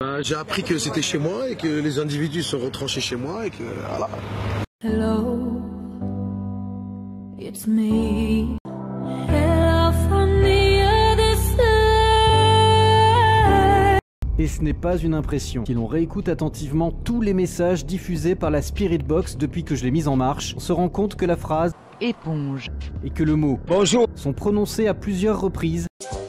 J'ai appris que c'était chez moi et que les individus sont retranchés chez moi et que voilà. Hello, it's me. Hello from the other side. Et ce n'est pas une impression. Si l'on réécoute attentivement tous les messages diffusés par la Spirit Box depuis que je l'ai mise en marche, on se rend compte que la phrase éponge et que le mot Bonjour sont prononcés à plusieurs reprises